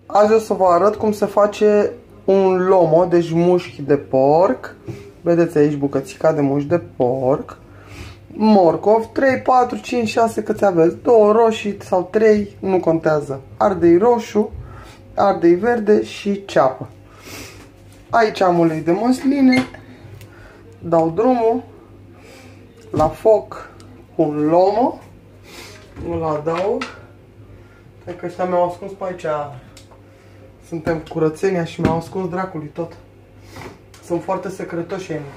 Azi o să vă arăt cum se face un lomo, deci mușchi de porc. Vedeți aici bucățica de mușchi de porc. Morcov, 3, 4, 5, 6 câți aveți, 2 roșii sau 3, nu contează. Ardei roșu, ardei verde și ceapă. Aici am ulei de măsline. Dau drumul la foc, pun lomo, îl adaug. Cred că ăștia mi-au ascuns pe aici. Suntem curățenia și mi-au ascuns dracului tot. Sunt foarte secretoși ei.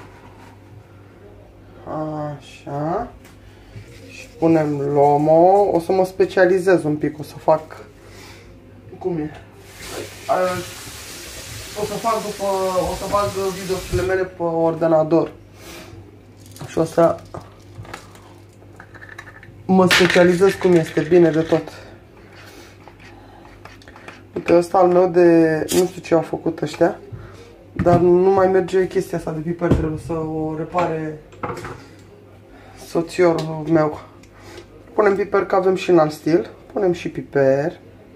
Așa. Și punem lomo. O să mă specializez un pic. O să fac... Cum e? O să fac după... O să fac videourile mele pe ordonator. Și o să... mă specializez cum este. Bine de tot. Uite, ăsta al meu de... Nu știu ce au făcut ăștia. Dar nu mai merge chestia asta de piper. Trebuie să o repare soțiorul meu. Punem piper, că avem și în alt stil. Punem și piper.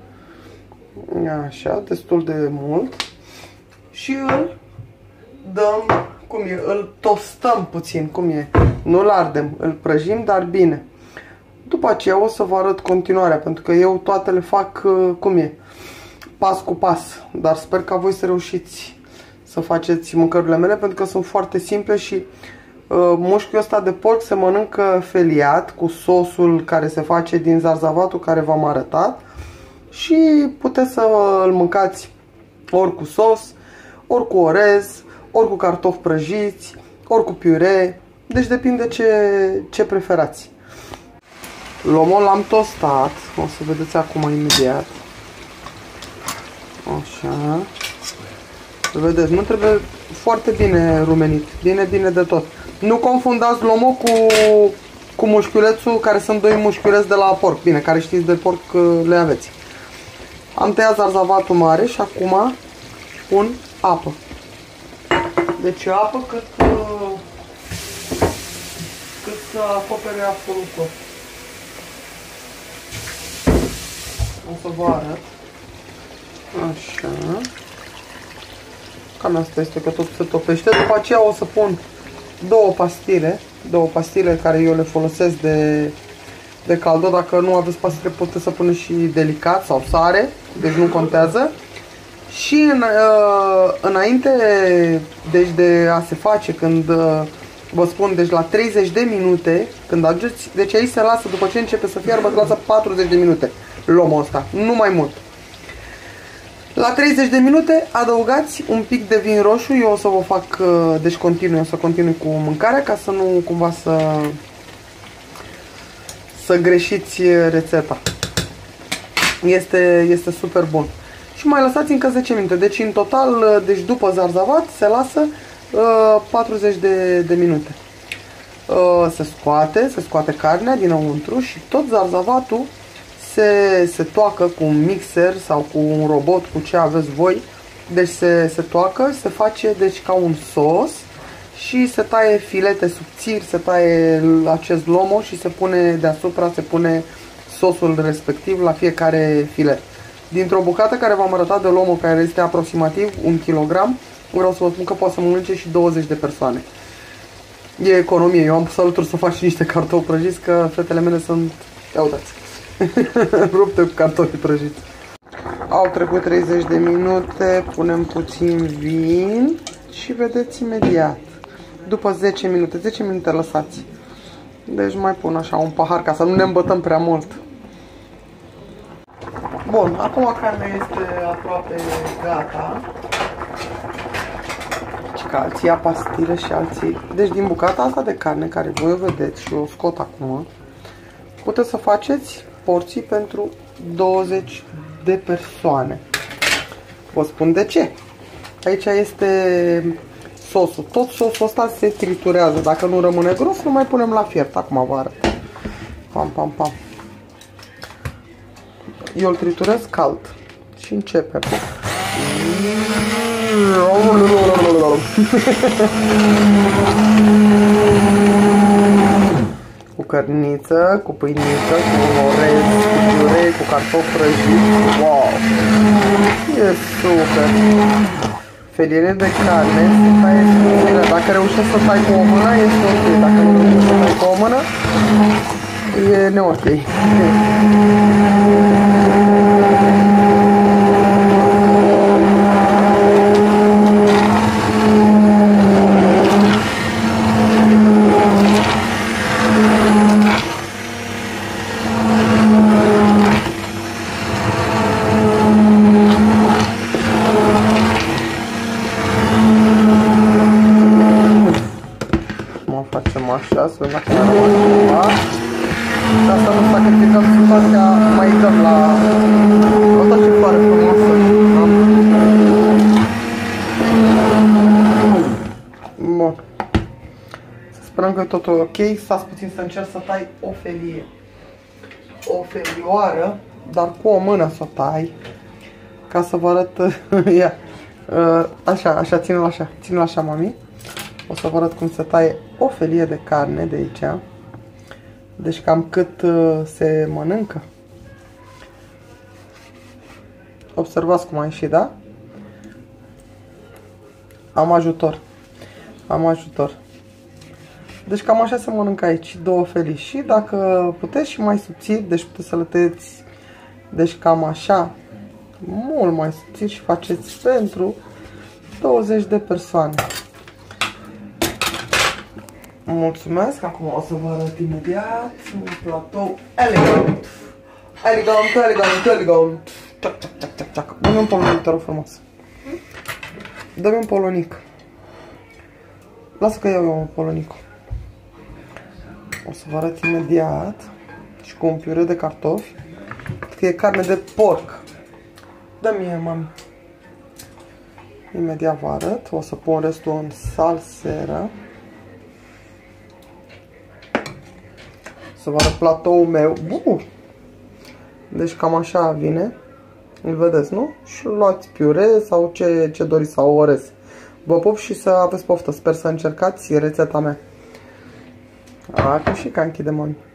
Așa, destul de mult. Și îl dăm, cum e, îl tostăm puțin, cum e. Nu-l ardem, îl prăjim, dar bine. După aceea o să vă arăt continuarea, pentru că eu toate le fac, cum e, pas cu pas. Dar sper ca voi să reușiți să faceți mâncărurile mele, pentru că sunt foarte simple și mușchiul ăsta de porc se mănâncă feliat cu sosul care se face din zarzavatul care v-am arătat. Și puteți să îl mâncați ori cu sos, ori cu orez, ori cu cartofi prăjiți, ori cu piure. Deci depinde ce preferați. Lomul l-am tostat. O să vedeți acum imediat. Așa. Vedeți, nu trebuie foarte bine rumenit. Bine de tot. Nu confundați lomul cu mușchiulețul, care sunt doi mușchiuleți de la porc. Bine, care știți de porc le aveți. Am tăiat zarzavatul mare și acum pun apă. Deci apă cât să acopere absolut tot. O să vă arăt. Așa. Cam asta este, că tot se topește. După aceea o să pun două pastile care eu le folosesc de caldă. Dacă nu aveți pastile, puteți să puneți și delicat sau sare, deci nu contează. Și înainte deci de a se face, când vă spun, deci la 30 de minute, când ajungeți, deci aici se lasă, după ce începe să fiarbă, se lasă 40 de minute lomul ăsta, nu mai mult. La 30 de minute adăugați un pic de vin roșu. Eu o să vă fac, deci continui cu mâncarea, ca să nu cumva să greșiți rețeta. Este super bun. Și mai lăsați încă 10 minute. Deci în total, deci după zarzavat se lasă 40 de minute. Se scoate carnea dinăuntru și tot zarzavatul se toacă cu un mixer sau cu un robot, cu ce aveți voi. Deci se toacă, se face deci ca un sos și se taie filete subțiri, se taie acest lomo și se pune deasupra, se pune sosul respectiv la fiecare filet. Dintr-o bucată care v-am arătat de lomo, care este aproximativ 1 kg, vreau să vă spun că poate să mănânce și 20 de persoane. E economie. Eu am pus alături să fac și niște cartofi prăjiți, că fetele mele sunt, ia uitați, rupte cu cartofi prăjiți. Au trecut 30 de minute, punem puțin vin și vedeți imediat. După 10 minute lăsați. Deci mai pun așa un pahar ca să nu ne îmbătăm prea mult. Bun, acum carnea este aproape gata. Și că alții ia pastile și alții... Deci din bucata asta de carne care voi o vedeți și o scot acum, puteți să faceți porții pentru 20 de persoane. Vă spun de ce. Aici este sosul. Tot sosul ăsta se triturează. Dacă nu rămâne gros, nu mai punem la fiert. Acum vă arăt. Pam, pam, pam. Eu îl triturez cald. Și începem. Cu cărniță, cu pâiniță, cu orez, cu piure, cu cartofi prăjiți. Wow! Super! Feliere de carne se taie subțire. Dacă reușești să tai cu o mână, este ok. Dacă nu reușești să tai cu o mână, e ne-ok. Facem așa, să vedem dacă mai rămas ceva. Ca să nu sacrificăm situația, mai dăm la... Uita ce pare frumoasă. Bun. Să sperăm că e totul ok. Stați puțin să încerc să tai o felie. O felioară, dar cu o mână să o tai. Ca să vă arăt... Ia. Așa, ține-l așa. Ține-l așa, mami. O să vă arăt cum se taie o felie de carne de aici. Deci cam cât se mănâncă. Observați cum a ieșit, da? Am ajutor. Am ajutor. Deci cam așa se mănâncă aici. Două felii. Și dacă puteți și mai subțiri, deci puteți să le tăieți. Deci cam așa. Mult mai subțiri și faceți pentru 20 de persoane. Mulțumesc, acum o să vă arăt imediat un platou elegant. Elegant. Ciac. Dă-mi un polonic, te rog frumos. Dă-mi un polonic. Lasă că iau eu un polonic. O să vă arăt imediat. Și cu un piure de cartofi. Că e carne de porc. Dă-mi, mami. Imediat vă arăt. O să pun restul în salseră. Să vă arăt platoul meu. Deci cam așa vine. Îl vedeți, nu? Și luați piure sau ce doriți, sau orez. Vă pup și să aveți poftă. Sper să încercați rețeta mea. Acum și ca închide, mami.